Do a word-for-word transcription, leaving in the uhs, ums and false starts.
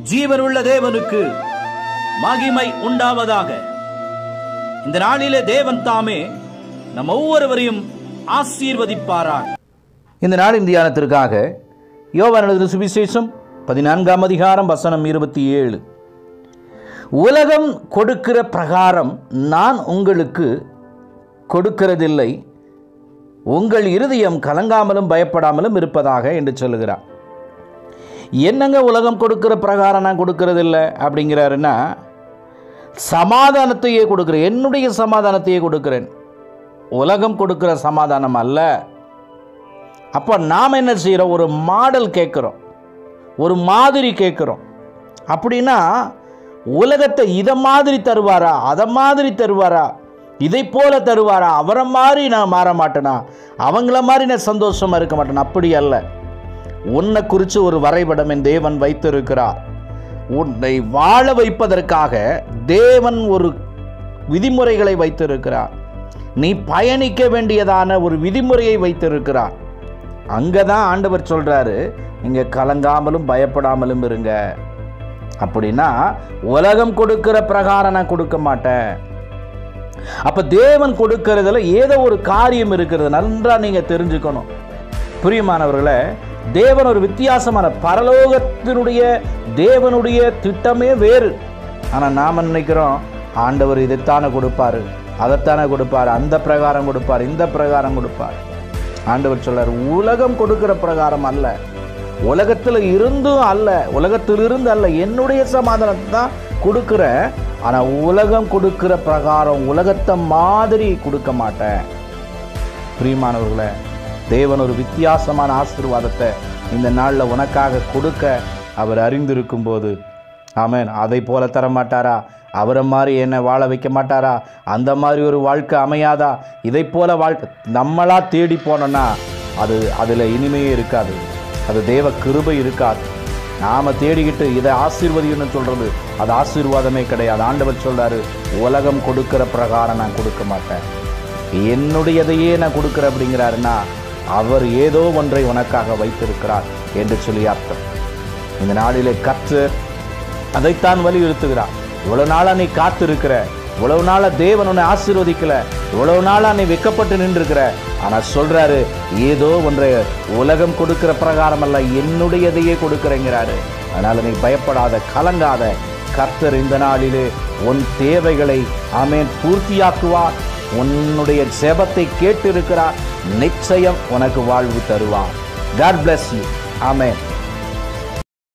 ஜீவனுள்ள தேவனுக்கு மகிமை உண்டாவதாக. இந்த நாளிலே தேவன் தாமே நம் ஒவ்வொருவரையும் ஆசீர்வதிப்பாராக. இந்த நாளின் தியானத்திற்காக யோவான் எழுதின சுவிசேஷம் பதினான்காம் அதிகாரம் வசனம் இருபத்தி ஏழு. உலகம் கொடுக்கிற பிரகாரம் நான் உங்களுக்கு கொடுக்கிறதில்லை, உங்கள் இருதயம் கலங்காமலும் பயப்படாமலும் இருப்பதாக என்று சொல்லுகிறார். என்னங்க உலகம் கொடுக்கிற பிரகாரம் நான் கொடுக்கறதில்லை அப்படிங்கிறாருன்னா, சமாதானத்தையே கொடுக்குறேன், என்னுடைய சமாதானத்தையே கொடுக்கிறேன், உலகம் கொடுக்கிற சமாதானம் அல்ல. அப்போ நாம் என்ன செய்கிறோம்? ஒரு மாடல் கேட்குறோம், ஒரு மாதிரி கேட்குறோம். அப்படின்னா உலகத்தை இதை மாதிரி தருவாரா, அதை மாதிரி தருவாரா, இதை போல தருவாரா, அவரை மாதிரி நான் மாற மாட்டேனா, அவங்கள மாதிரி நான் சந்தோஷமாக இருக்க மாட்டேனா? அப்படி அல்ல. உன்னை குறித்து ஒரு வரைபடம் என் தேவன் வைத்திருக்கிறார். உன்னை வாழ வைப்பதற்காக தேவன் ஒரு விதிமுறைகளை வைத்திருக்கிறார். நீ பயணிக்க வேண்டியதான ஒரு விதிமுறையை வைத்திருக்கிறார். அங்கே தான் ஆண்டவர் சொல்கிறாரு, நீங்கள் கலங்காமலும் பயப்படாமலும் இருங்க. அப்படின்னா உலகம் கொடுக்கிற பிரகாரம் நான் கொடுக்க மாட்டேன். அப்போ தேவன் கொடுக்கிறதுல ஏதோ ஒரு காரியம் இருக்கிறது, நன்றாக நீங்கள் தெரிஞ்சுக்கணும். பிரியமானவர்களே, தேவன் ஒரு வித்தியாசமான பரலோகத்தினுடைய தேவனுடைய திட்டமே வேறு. ஆனால் நாம் நினைக்கிறோம் ஆண்டவர் இதைத்தானே கொடுப்பாரு, அதைத்தானே கொடுப்பார், அந்த பிரகாரம் கொடுப்பார், இந்த பிரகாரம் கொடுப்பார். ஆண்டவர் சொல்றார், உலகம் கொடுக்கிற பிரகாரம் அல்ல, உலகத்தில் இருந்தும் அல்ல, உலகத்திலிருந்து அல்ல, என்னுடைய சமாதானத்தை தான் கொடுக்குறேன். ஆனால் உலகம் கொடுக்கிற பிரகாரம் உலகத்தை மாதிரி கொடுக்க மாட்டேன். பிரியமானவர்களே, தேவன் ஒரு வித்தியாசமான ஆசீர்வாதத்தை இந்த நாளில் உனக்காக கொடுக்க அவர் அறிந்திருக்கும் போது, ஆமென், அதை போல தர மாட்டாரா? அவரை மாதிரி என்னை வாழ வைக்க மாட்டாரா? அந்த மாதிரி ஒரு வாழ்க்கை அமையாதா? இதை போல வாழ்க்கை நம்மளா தேடி போனோன்னா அது அதில் இனிமையே இருக்காது, அது தேவ கிருபை இருக்காது. நாம் தேடிக்கிட்டு இதை ஆசீர்வதின்னு சொல்கிறது அது ஆசீர்வாதமே கிடையாது. ஆண்டவர் சொல்கிறாரு, உலகம் கொடுக்கிற பிரகாரம் நான் கொடுக்க மாட்டேன், என்னுடையதையே நான் கொடுக்குறேன் அப்படிங்கிறாருன்னா அவர் ஏதோ ஒன்றை உனக்காக வைத்திருக்கிறார் என்று சொல்லி அர்த்தம். இந்த நாளிலே கர்த்தர் அதைத்தான் வலியுறுத்துகிறார். இவ்வளவு நாளாக நீ காத்திருக்கிற, இவ்வளவு நாளாக தேவன் உன்னை ஆசீர்வதிக்கல, இவ்வளவு நாளாக நீ வெக்கப்பட்டு நின்றுருக்கிற. ஆனால் சொல்றாரு, ஏதோ ஒன்றை உலகம் கொடுக்கிற பிரகாரம் அல்ல, என்னுடையதையே கொடுக்கிறேங்கிறாரு. அதனால நீ பயப்படாத, கலங்காத. கர்த்தர் இந்த நாளிலே உன் தேவைகளை ஆமென் பூர்த்தியாக்குவார். உன்னுடைய ஜெபத்தை கேட்டு இருக்கிறார். நிச்சயம் உனக்கு வாழ்வு தருவார். God bless you. ஆமென்.